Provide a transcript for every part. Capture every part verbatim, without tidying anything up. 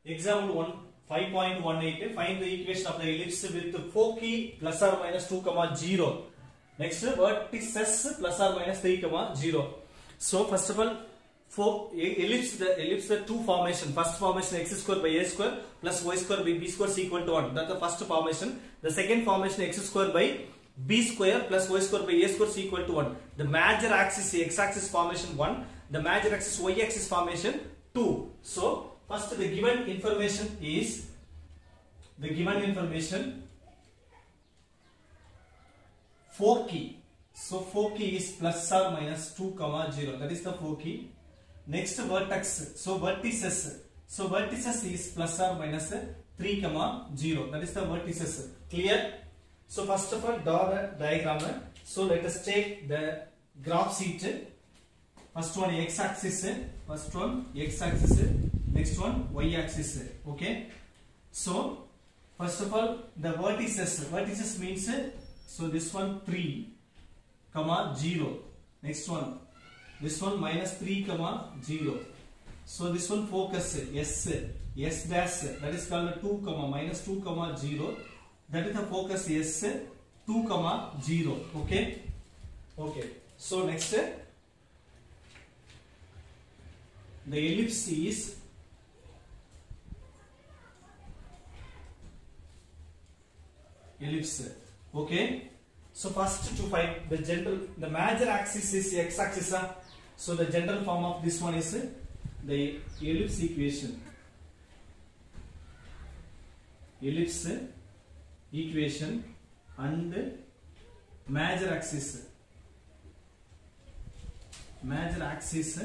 Example one, five point one eight. Find the equation of the ellipse with foci plus or minus two comma zero. Next, vertices plus or minus three comma zero. So first of all, for ellipse, the ellipse the two formation. First formation x square by a square plus y square by b square is equal to one. That's the first formation. The second formation x square by b square plus y square by a square is equal to one. The major axis x axis formation one. The major axis y axis formation two. So first the given information is the given information foci. So foci is plus or minus two comma zero. That is the foci. Next vertex. So vertices. So vertices is plus or minus three comma zero. That is the vertices. Clear? So first of all, draw the diagram. So let us take the graph sheet. First one x axis. First one x axis. Next one y axis. Okay. So first of all, the vertices. Vertices means so this one three comma zero. Next one. This one minus three comma zero. So this one focus S S dash, that is called two comma minus two comma zero. That is the focus S two comma zero. Okay. Okay. So next the ellipse is ellipse. Okay. So first to find the general, the major axis is x axis. So the general form of this one is the ellipse equation. Ellipse equation and major axis. Major axis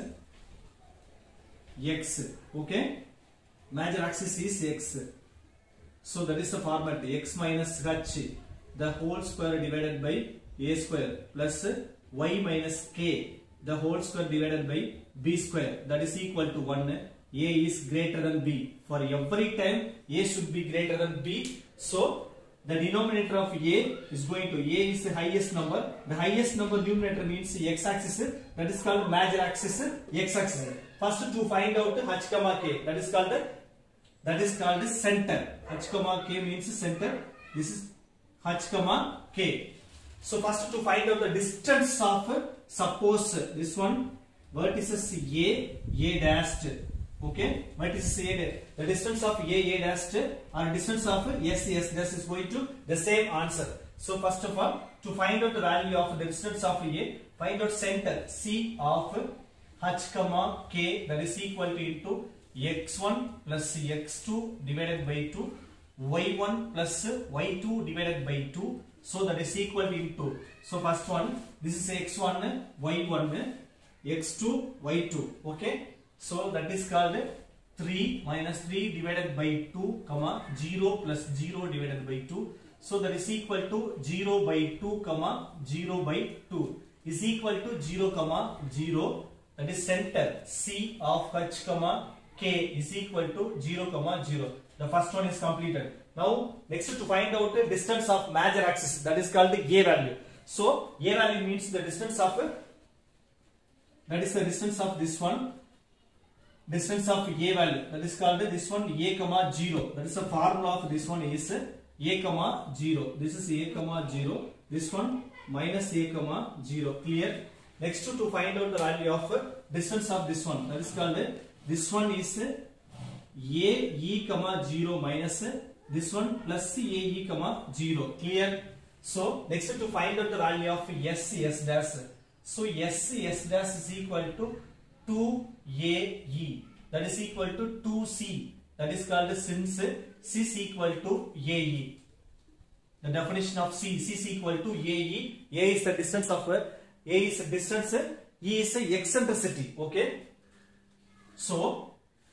x. Okay. Major axis is x. So that is the format x minus h the whole square divided by a square plus y minus k the whole square divided by b square, that is equal to one. A is greater than b. For every time a should be greater than b. So the denominator of a is going to, a is the highest number. The highest number numerator means x axis, that is called major axis x axis. First to find out h comma k, that is called that is called center. H comma k means center. This is h comma k. So first to find out the distance of, suppose this one vertices a a dashed. Okay, vertices a, the distance of a a dashed or distance of s s dash is going to the same answer. So first of all, to find out the value of the distance of a, find out center c of h comma k, that is equal to into x one plus x two divided by two, y one plus y two divided by two. So that is equal to into, so first one, this is x one, y one, x two, y two. Okay. So that is called three minus three divided by two comma zero plus zero divided by two. So that is equal to zero by two comma zero by two is equal to zero comma zero. That is center c of h comma k is equal to zero comma zero. The first one is completed. Now next to find out the distance of major axis, that is called the a value. So a value means the distance of, that is the distance of this one, distance of a value, that is called this one a comma zero. That is the formula of this one is a comma zero. This is a comma zero. This one minus a comma zero. Clear? Next to find out the value of distance of this one, that is called, this one is a e comma zero minus this one plus a e comma zero. Clear? So next to find out the value of s s dash. So s s dash is equal to two a e, that is equal to two c, that is called since c is equal to a e. The definition of c, c is equal to a e. A is the distance of, a is the distance, e is the eccentricity. Okay. So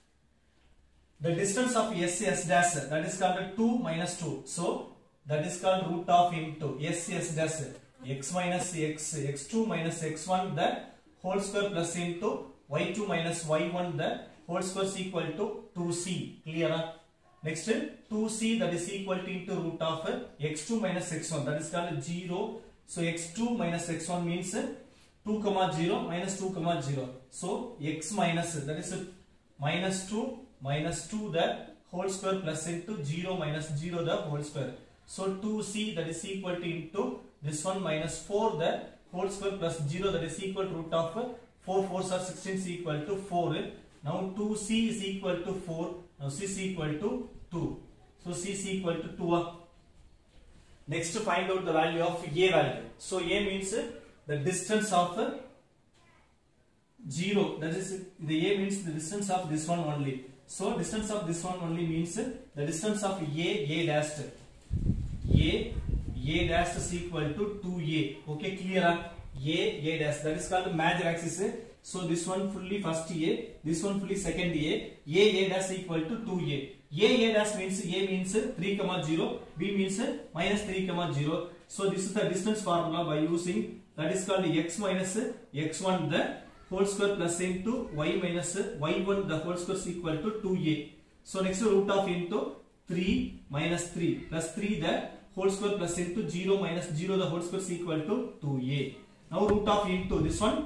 the distance of s s dash, that is called two minus two. So that is called root of into s s dash, x minus x, x two minus x one the whole square plus into y two minus y one the whole square is equal to two c. Clear? Next two c, that is equal to into root of x two minus x one, that is called zero. So x two minus x one means two comma zero minus two comma zero. So x minus, that is minus two minus two the whole square plus into zero minus zero the whole square. So two c that is equal to into this one minus four the whole square plus zero that is equal to root of four fours are sixteen is equal to four. Now two c is equal to four. Now c is equal to two. So c is equal to two. Next to find out the value of a value. So a means the distance of zero. That is the a means the distance of this one only. So distance of this one only means the distance of a a dash. A a dash is equal to two a. Okay, clear? A a dash, that is called the major axis. So this one fully first a, this one fully second a. A a dash equal to two a. A a dash means a means three comma zero, b means minus three comma zero. So this is the distance formula by using, that is called x minus x one the whole square plus into y minus y one the whole square is equal to two a. So next root of into three minus three plus three the whole square plus into zero minus zero the whole square is equal to two a. Now root of into this one.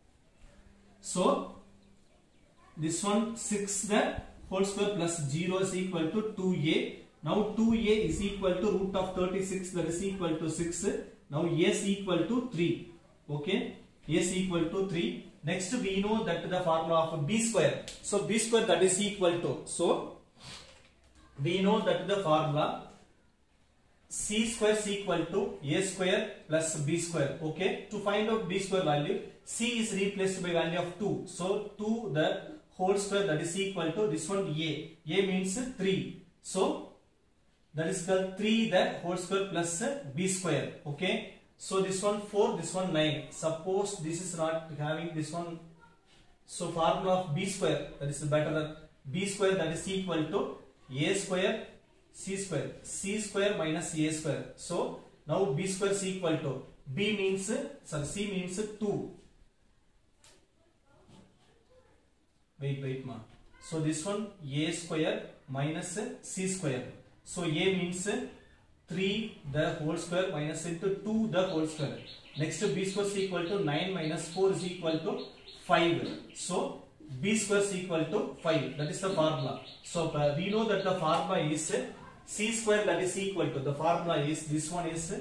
So this one six the whole square plus zero is equal to two a. Now two a is equal to root of thirty-six, that is equal to six. Now a is equal to three. Okay, a is equal to three. Next we know that the formula of b square. So b square that is equal to, so we know that the formula c square is equal to a square plus b square. Okay, to find out b square value, c is replaced by value of two. So two the whole square that is equal to this one a. A means three. So that is called three the whole square plus b square. Okay. So this one four, this one nine. Suppose this is not having this one. So formula of b square, that is better than b square, that is equal to a square c square. C square minus a square. So now b square is equal to, b means, sorry, c means two. Wait, wait ma. So this one a square minus c square. So a means three the whole square minus into two the whole square. Next b square is equal to nine minus four is equal to five. So b square is equal to five. That is the formula. So uh, we know that the formula is c square, that is equal to, the formula is this one is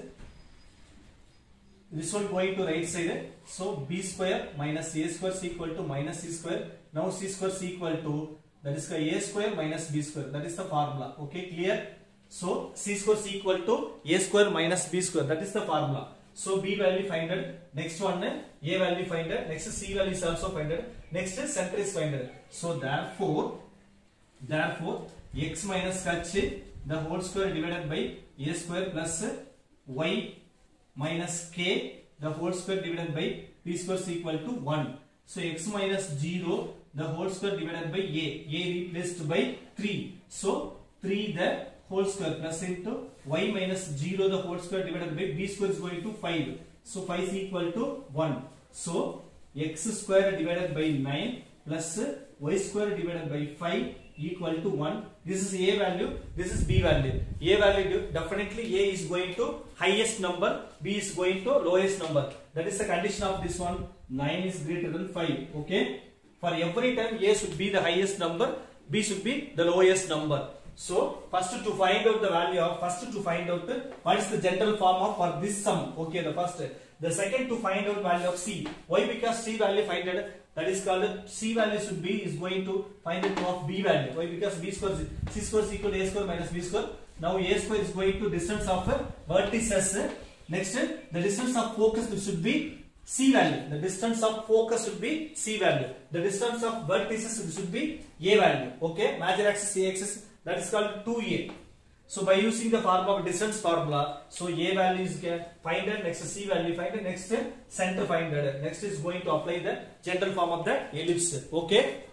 this one going to right side. So b square minus a square is equal to minus c square. Now c square is equal to, that is a square minus b square. That is the formula. Okay, clear? So c square is equal to a square minus b square. That is the formula. So b value find it. Next one a value find it. Next c value is also find it. Next center is find it. So therefore, therefore x minus h the whole square divided by a square plus y minus k the whole square divided by b square is equal to one. So x minus zero the whole square divided by a. A replaced by three. So three the whole square plus into y minus zero the whole square divided by b square is going to five. So five is equal to one. So x square divided by nine plus y square divided by five equal to one. This is a value, this is b value. A value definitely a is going to highest number, b is going to lowest number. That is the condition of this one. nine is greater than five. Okay, for every time a should be the highest number, b should be the lowest number. So first to find out the value of, first to find out what is the general form of for this sum. Okay, the first. The second to find out value of c. Why? Because c value find out, that is called c value should be is going to find out of b value. Why? Because b square c square is equal to a square minus b square. Now a square is going to distance of vertices. Next, the distance of focus should be c value. The distance of focus should be c value. The distance of vertices should be a value. Okay, major axis a axis, that is called two a. So by using the formula of distance formula, so a value is find it, next c value find it, next center find it, next is going to apply the general form of the ellipse. Okay.